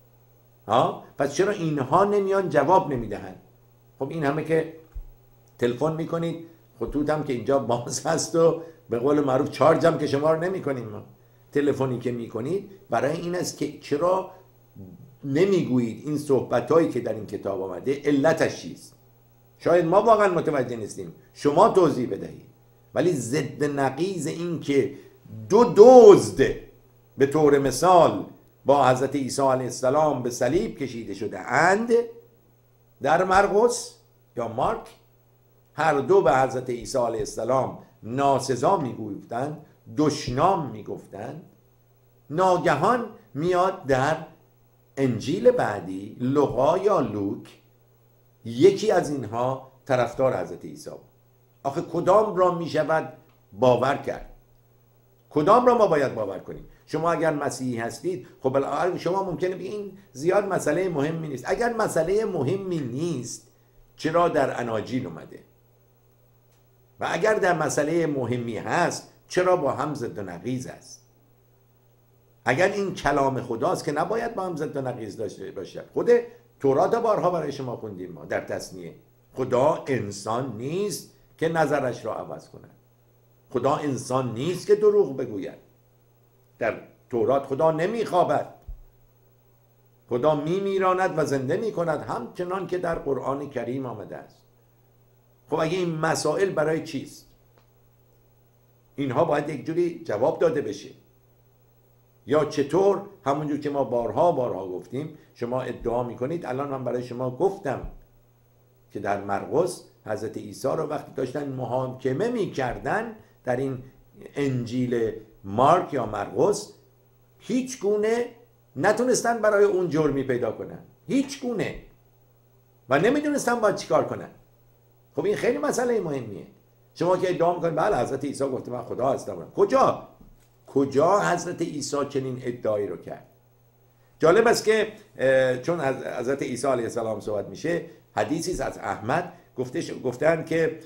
Speaker 1: پس چرا اینها نمیان جواب نمیدهند؟ خب این همه که تلفن میکنید، خطوط هم که اینجا باز هست و به قول معروف چارج هم که شما رو نمی کنیم. ما تلفنی که میکنید برای این است که چرا نمیگویید این صحبتایی که در این کتاب آمده علتش چیست. شاید ما واقعا متوجه نیستیم، شما توضیح بدهید. ولی ضد نقیض این که 2 دزد به طور مثال با حضرت عیسی علیه السلام به صلیب کشیده شده اند در مرقس یا مارک، هر دو به حضرت عیسی علیه السلام ناسزا میگفتند، دشنام میگفتند، ناگهان میاد در انجیل بعدی، لوقا یا لوک، یکی از اینها طرفدار حضرت عیسی. آخه کدام را میشود باور کرد؟ کدام را ما باید باور کنیم؟ شما اگر مسیحی هستید، خب شما ممکنه بگید این زیاد مسئله مهمی نیست. اگر مسئله مهمی نیست، چرا در اناجیل اومده؟ و اگر در مسئله مهمی هست، چرا با هم ضد و نقیض است؟ اگر این کلام خداست که نباید با هم ضد و نقیض داشته باشد. خود تورات بارها برای شما خوندیم ما در تثنیه. خدا انسان نیست که نظرش را عوض کند. خدا انسان نیست که دروغ بگوید. در تورات خدا نمیخوابد، خدا میمیراند و زنده میکند، همچنان که در قرآن کریم آمده است. خب اگه این مسائل برای چیست؟ اینها باید یک جوری جواب داده بشه. یا چطور همونجور که ما بارها گفتیم، شما ادعا میکنید، الان من برای شما گفتم که در مرقس حضرت عیسی رو وقتی داشتن محاکمه میکردن در این انجیل مارک یا مرقس، هیچ گونه نتونستن برای اون جرمی پیدا کنن، هیچ گونه، و نمیدونستن باید چیکار کنن. خب این خیلی مسئله مهمیه. شما که ادعا میکنید بله حضرت عیسی گفته من خدا هستم، کجا حضرت عیسی چنین ادعایی رو کرد؟ جالب است که چون از حضرت عیسی علیه السلام صحبت میشه، حدیثی از احمد گفتن که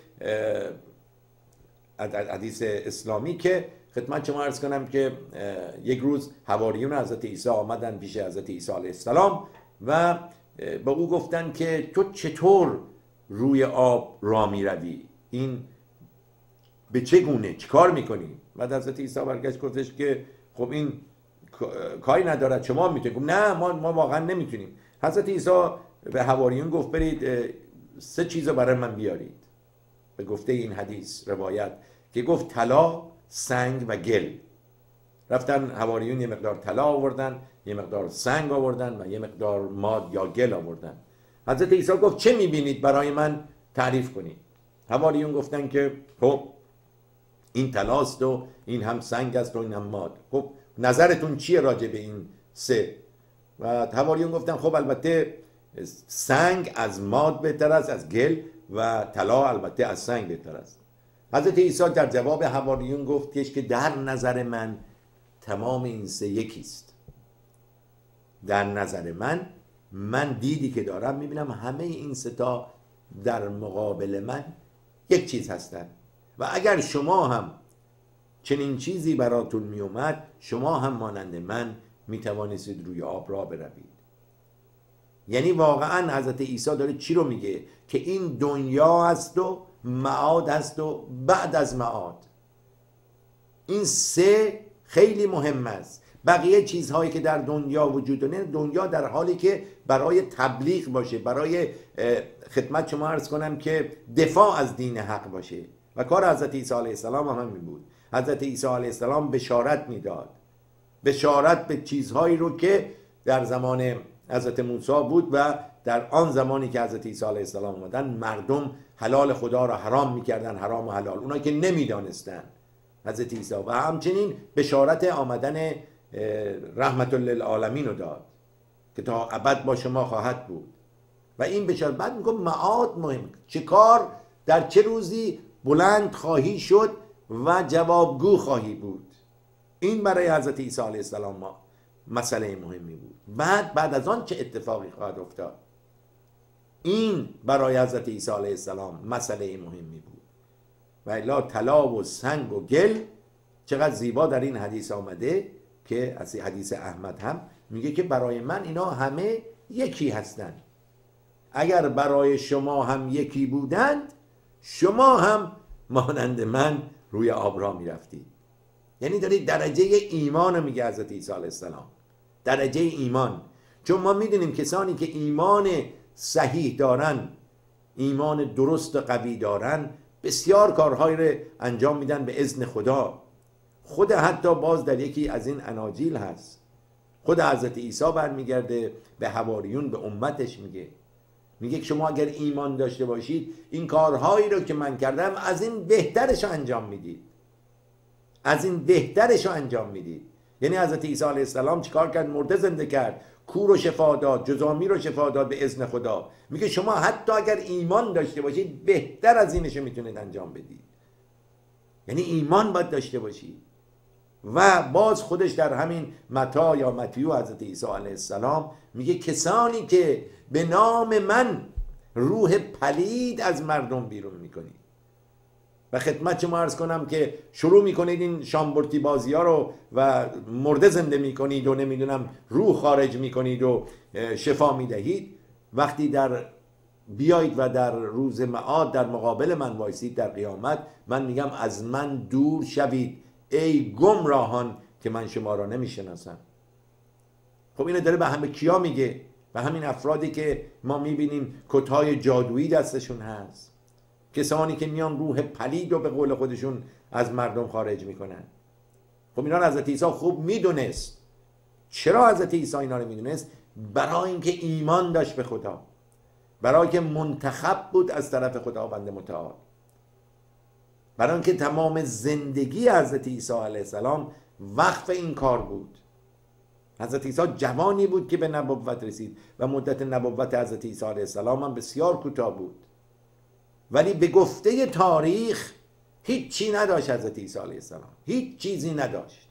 Speaker 1: حدیث اسلامی که خدمت شما عرض کنم که یک روز حواریون حضرت عیسی آمدن پیش حضرت عیسی علیه السلام و به او گفتن که تو چطور روی آب را می روی، این به چه گونه چه کار میکنی؟ بعد حضرت عیسی برگشت گفتش که خب این کاری ندارد، شما میتونید. نه ما واقعا نمیتونیم. حضرت عیسی به حواریون گفت برید 3 چیز رو برای من بیارید، به گفته این حدیث روایت که گفت طلا، سنگ و گل. رفتن حواریون یه مقدار طلا آوردن، یه مقدار سنگ آوردن و یه مقدار ماد یا گل آوردن. حضرت عیسی گفت چه میبینید برای من تعریف کنید. حواریون گفتن که خب این طلاست و این هم سنگ است و این هم ماد. خب نظرتون چیه راجع به این 3؟ و حواریون گفتن خب البته سنگ از ماد بهتر است از گل و طلا البته از سنگ بهتر است. حضرت عیسی در جواب حواریون گفتش که در نظر من تمام این 3 یکیست. در نظر من دیدی که دارم میبینم همه این 3 تا در مقابل من یک چیز هستند و اگر شما هم چنین چیزی براتون میومد، شما هم مانند من میتوانستید روی آب را بروید. یعنی واقعا حضرت عیسی داره چی رو میگه؟ که این دنیا است و معاد است و بعد از معاد. این 3 خیلی مهم است. بقیه چیزهایی که در دنیا وجود داره، دنیا در حالی که برای تبلیغ باشه، برای خدمت شما عرض کنم که دفاع از دین حق باشه و کار حضرت عیسی علیه السلام هم همین بود. حضرت عیسی علیه السلام بشارت میداد، بشارت به چیزهایی رو که در زمان حضرت موسی بود و در آن زمانی که حضرت عیسی علیه السلام اومدن مردم حلال خدا را حرام میکردن، حرام و حلال، اونایی که نمیدانستن حضرت عیسی. و همچنین بشارت آمدن رحمت للعالمین رو داد که تا ابد با شما خواهد بود. و این بشارت بعد میگم معاد مهم، چه کار در چه روزی بلند خواهی شد و جوابگو خواهی بود. این برای حضرت عیسی علیه السلام مسئله مهمی بود. بعد از آن چه اتفاقی خواهد افتاد، این برای حضرت عیسی علیه السلام مسئله مهمی بود. و الا طلا و سنگ و گل چقدر زیبا در این حدیث آمده که از حدیث احمد هم میگه که برای من اینا همه یکی هستند. اگر برای شما هم یکی بودند، شما هم مانند من روی آب را میرفتید. یعنی دارید درجه ایمان رو میگه حضرت عیسی علیه السلام، درجه ایمان. چون ما میدونیم کسانی که ایمان صحیح دارن، ایمان درست و قوی دارن، بسیار کارهایی رو انجام میدن به اذن خدا. خود حتی باز در یکی از این اناجیل هست، خود حضرت عیسی برمیگرده به حواریون، به امتش میگه که شما اگر ایمان داشته باشید، این کارهایی رو که من کردم از این بهترش رو انجام میدید، از این بهترش رو انجام میدید. یعنی حضرت عیسی علیه السلام چیکار کرد؟ مرده زنده کرد، کور رو شفا داد، جزامی رو شفا داد به اذن خدا. میگه شما حتی اگر ایمان داشته باشید، بهتر از اینش میتونید انجام بدید. یعنی ایمان باید داشته باشید. و باز خودش در همین متی یا متیو حضرت عیسی علیه السلام میگه کسانی که به نام من روح پلید از مردم بیرون میکنید. و خدمت شما عرض کنم که شروع میکنید این شامبورتی بازی ها رو و مرده زنده میکنید و نمیدونم روح خارج میکنید و شفا میدهید. وقتی در بیایید و در روز معاد در مقابل من وایسید در قیامت، من میگم از من دور شوید ای گمراهان که من شما را نمیشناسم. خب اینو داره به همه کیا میگه؟ به همین افرادی که ما میبینیم کتهای جادویی دستشون هست، کسانی که میان روح پلید رو به قول خودشون از مردم خارج میکنن. خب اینا رو حضرت عیسی خوب میدونست. چرا حضرت عیسی اینا رو میدونست؟ برای اینکه ایمان داشت به خدا، برای که منتخب بود از طرف خداوند متعال، برای اینکه تمام زندگی حضرت عیسی علیه السلام وقف این کار بود. حضرت عیسی جوانی بود که به نبوت رسید و مدت نبوت حضرت عیسی علیه السلام هم بسیار کوتاه بود، ولی به گفته تاریخ هیچی نداشت حضرت عیسی علیه السلام، هیچ چیزی نداشت،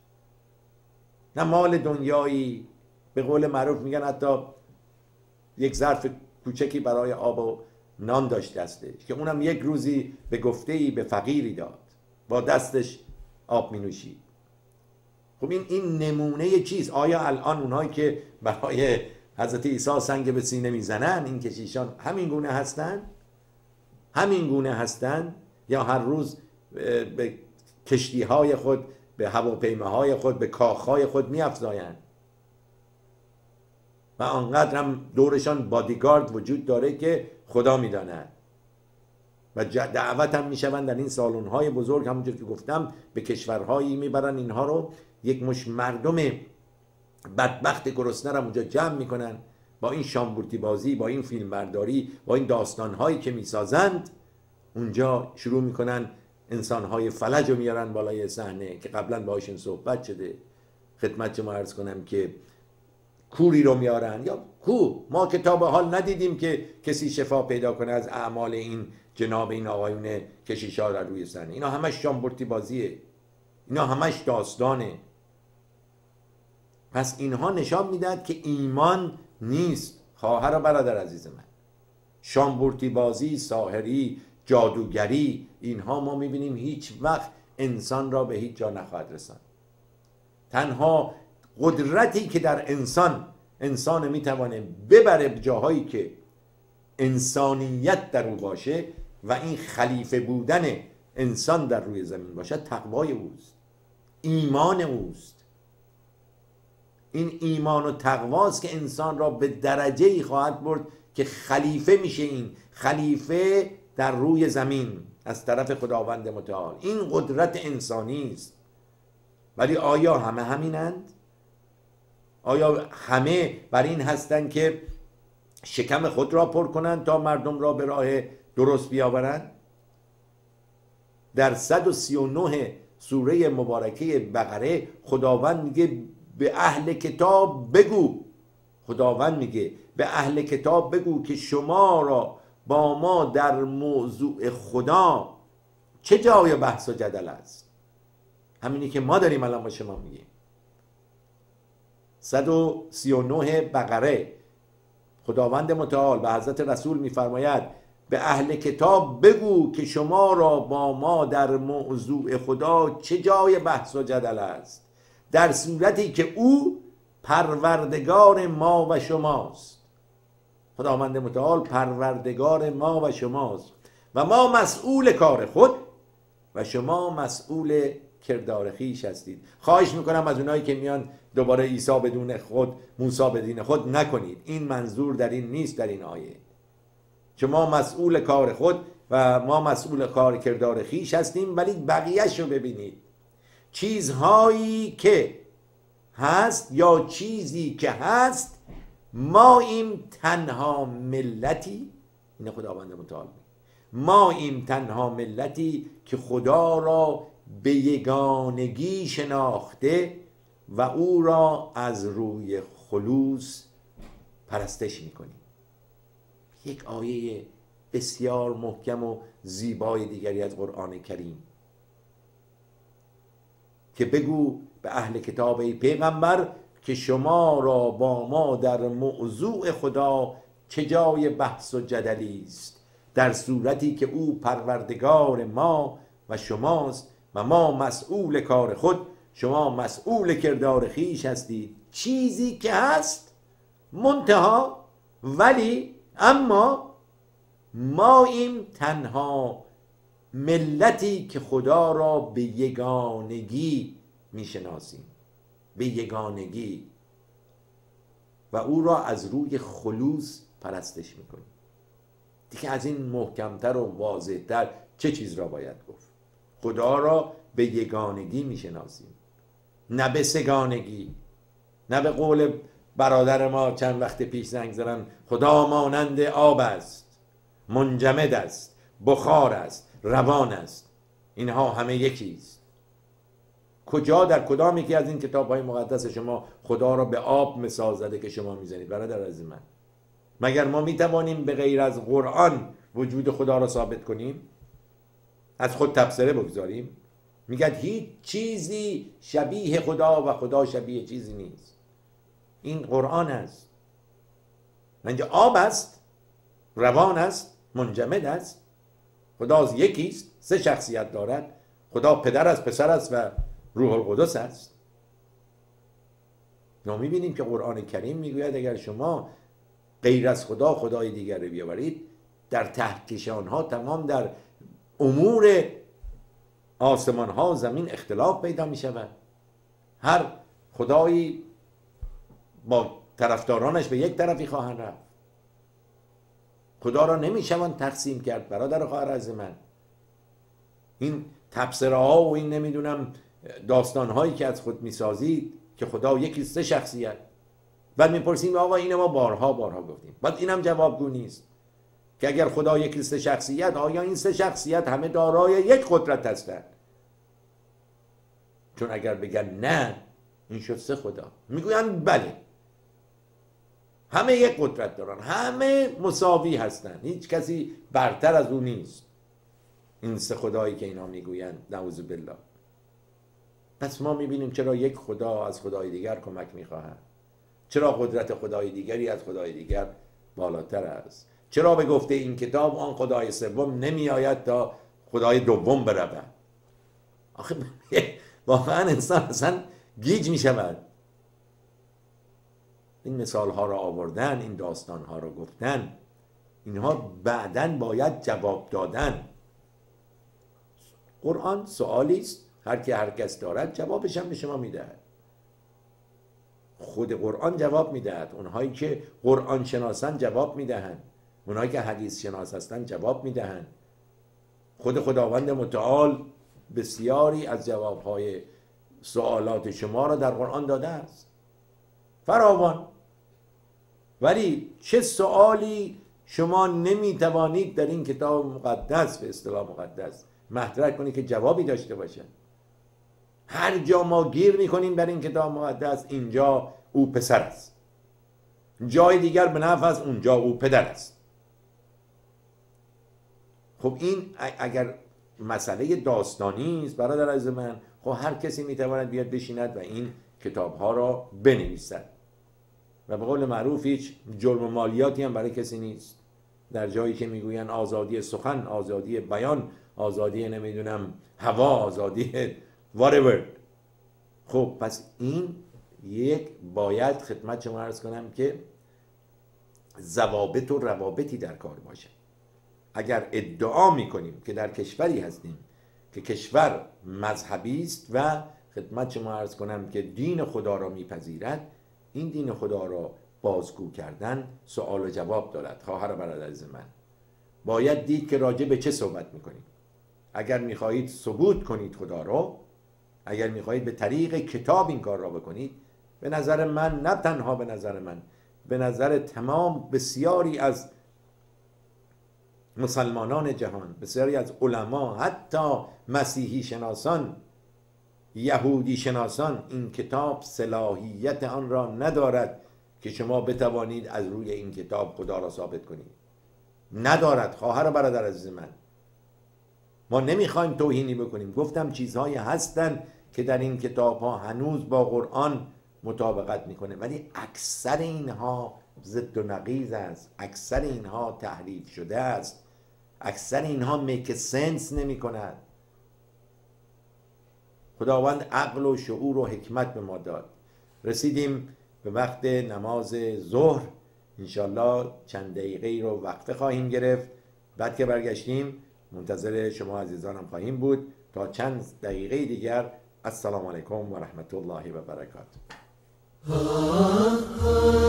Speaker 1: نه مال دنیایی، به قول معروف میگن حتی یک ظرف کوچکی برای آب و نان داشت دستش که اونم یک روزی به گفته‌ای به فقیری داد، با دستش آب می نوشید. خب این نمونه چیز. آیا الان اونهایی که برای حضرت عیسی سنگ به سینه میزنن، این کشیشان همین گونه هستن؟ همین گونه هستند یا هر روز به کشتی‌های خود، به هواپیماهای خود، به کاخهای خود می‌افزایند و آنقدر هم دورشان بادیگارد وجود داره که خدا می‌داند و دعوت هم میشوند در این سالن‌های بزرگ. همونجور که گفتم به کشورهایی میبرن اینها رو، یک مش مردم بدبخت گرسنه رو اونجا جمع میکنن، با این شامبورتی بازی، با این فیلم برداری، با این داستان‌هایی که میسازند، اونجا شروع میکنن انسان‌های فلج رو میارن بالای صحنه که قبلا باهاشون صحبت شده. خدمت شما عرض کنم که کوری رو میارن، یا ما که تا به حال ندیدیم که کسی شفا پیدا کنه از اعمال این جناب این آقایون کشیشا در روی صحنه. اینا همش شامبورتی بازیه، اینا همش داستانه. پس اینها نشان میدهد که ایمان نیست. خواهر و برادر عزیز من، شامبورتی بازی، ساحری، جادوگری، اینها ما میبینیم هیچ وقت انسان را به هیچ جا نخواهد رساند. تنها قدرتی که در انسان میتوانه ببره به جاهایی که انسانیت در او باشه و این خلیفه بودن انسان در روی زمین باشد، تقوای اوست، ایمان اوست. این ایمان و تقواست که انسان را به درجه‌ای خواهد برد که خلیفه میشه. این خلیفه در روی زمین از طرف خداوند متعال. این قدرت انسانی است. ولی آیا همه همینند؟ آیا همه بر این هستند که شکم خود را پر کنند تا مردم را به راه درست بیاورند؟ در 139 سوره مبارکه بقره خداوند میگه به اهل کتاب بگو، خداوند میگه به اهل کتاب بگو که شما را با ما در موضوع خدا چه جای بحث و جدل است. همینی که ما داریم الان با شما میگیم. 139 بقره خداوند متعال به حضرت رسول میفرماید به اهل کتاب بگو که شما را با ما در موضوع خدا چه جای بحث و جدل است، در صورتی که او پروردگار ما و شماست. خداوند متعال پروردگار ما و شماست و ما مسئول کار خود و شما مسئول کردار خویش هستید. خواهش میکنم از اونایی که میان دوباره عیسی بدون خود، موسی بدین خود نکنید. این منظور در این نیست. در این آیه شما مسئول کار خود و ما مسئول کار کردار خویش هستیم. ولی بقیه‌اش رو ببینید. چیزهایی که هست یا چیزی که هست، ما این تنها ملتی، این خداوند متعال ما این تنها ملتی که خدا را به یگانگی شناخته و او را از روی خلوص پرستش میکنیم. یک آیه بسیار محکم و زیبای دیگری از قرآن کریم که بگو به اهل کتاب ای پیغمبر که شما را با ما در موضوع خدا چه جای بحث و جدلی است، در صورتی که او پروردگار ما و شماست و ما مسئول کار خود، شما مسئول کردار خویش هستید. چیزی که هست منتها، ولی اما ما این تنها ملتی که خدا را به یگانگی میشناسیم، به یگانگی، و او را از روی خلوص پرستش میکنیم. دیگه از این محکمتر و واضحتر چه چیز را باید گفت؟ خدا را به یگانگی میشناسیم، نه به سگانگی، نه به قول برادر ما چند وقت پیش زنگ زدن خدا مانند آب است، منجمد است، بخار است، روان است. اینها همه یکیست. کجا در کدام یکی از این کتاب‌های مقدس شما خدا را به آب مثال زده که شما میزنید؟ برادر عزیز من، مگر ما میتوانیم به غیر از قرآن وجود خدا را ثابت کنیم؟ از خود تبصره بگذاریم؟ میگه هیچ چیزی شبیه خدا و خدا شبیه چیزی نیست. این قرآن است. اینجا آب است، روان است، منجمد است. خدا از یکیست، سه شخصیت دارد. خدا پدر است، پسر است و روح القدس است. ما میبینیم که قرآن کریم میگوید اگر شما غیر از خدا خدای دیگر رو بیاورید، در کهکشان ها، تمام در امور آسمان ها زمین اختلاف پیدا می شود. هر خدایی با طرفدارانش به یک طرفی خواهند رفت. خدا را نمی شوند تقسیم کرد برادر خواهر از من. این تبصره ها و این نمیدونم داستان هایی که از خود می سازید که خدا یکی 3 شخصیت، بعد میپرسیم آقا اینو ما بارها گفتیم، بعد اینم جوابگو نیست که اگر خدا یکی 3 شخصیت، آیا این 3 شخصیت همه دارای یک قدرت هستند؟ چون اگر بگن نه این شد 3 خدا، میگویند بله همه یک قدرت دارن، همه مساوی هستند، هیچ کسی برتر از اون نیست. این 3 خدایی که اینا میگویند نعوذ بالله. پس ما میبینیم چرا یک خدا از خدای دیگر کمک میخواهد، چرا قدرت خدای دیگری از خدای دیگر بالاتر است، چرا به گفته این کتاب آن خدای سوم نمی آید تا خدای دوم برود. آخه واقعا انسان اصلا گیج می شود. این مثال ها را آوردن، این داستان ها را گفتن، اینها بعداً باید جواب دادن. قرآن سوالی است، هر کس دارد جوابش هم به شما میدهد. خود قرآن جواب میدهد، اونهایی که قرآن شناسن جواب میدهند، اونهایی که حدیث شناس هستن جواب میدهند. خود خداوند متعال بسیاری از جوابهای سوالات شما را در قرآن داده است، فراوان. ولی چه سوالی شما نمیتوانید در این کتاب مقدس، به اصطلاح مقدس، مطرح کنید که جوابی داشته باشه. هر جا ما گیر میکنیم در این کتاب مقدس، اینجا او پسر است، جای دیگر به نفع است، اونجا او پدر است. خب این اگر مسئله داستانی است برادر عزیز من، خب هر کسی میتواند بیاد بشیند و این کتاب ها را بنویسد و به قول معروف هیچ جرم و مالیاتی هم برای کسی نیست. در جایی که میگوین آزادی سخن، آزادی بیان، آزادی نمیدونم هوا، آزادی whatever. خب پس این یک باید خدمت شما عرض کنم که ضوابط و روابطی در کار باشه. اگر ادعا میکنیم که در کشوری هستیم که کشور مذهبی است و خدمت شما عرض کنم که دین خدا را میپذیرد، این دین خدا را بازگو کردن سوال و جواب دارد. خواهر برادر از من، باید دید که راجع به چه صحبت میکنیم. اگر میخواهید ثبوت کنید خدا را، اگر میخواهید به طریق کتاب این کار را بکنید، به نظر من، نه تنها به نظر من، به نظر تمام بسیاری از مسلمانان جهان، بسیاری از علما، حتی مسیحی شناسان، یهودی شناسان، این کتاب صلاحیت آن را ندارد که شما بتوانید از روی این کتاب خدا را ثابت کنید. ندارد. خواهر برادر عزیز من، ما نمیخوایم توهینی بکنیم. گفتم چیزهایی هستن که در این کتاب ها هنوز با قرآن مطابقت میکنه، ولی اکثر اینها ضد و نقیض است، اکثر اینها تحریف شده است، اکثر اینها میک سنس نمی کند. خداوند عقل و شعور و حکمت به ما داد. رسیدیم به وقت نماز ظهر، انشالله چند دقیقه رو وقفه خواهیم گرفت. بعد که برگشتیم منتظر شما عزیزانم خواهیم بود تا چند دقیقه دیگر. السلام علیکم و رحمت الله و برکاته.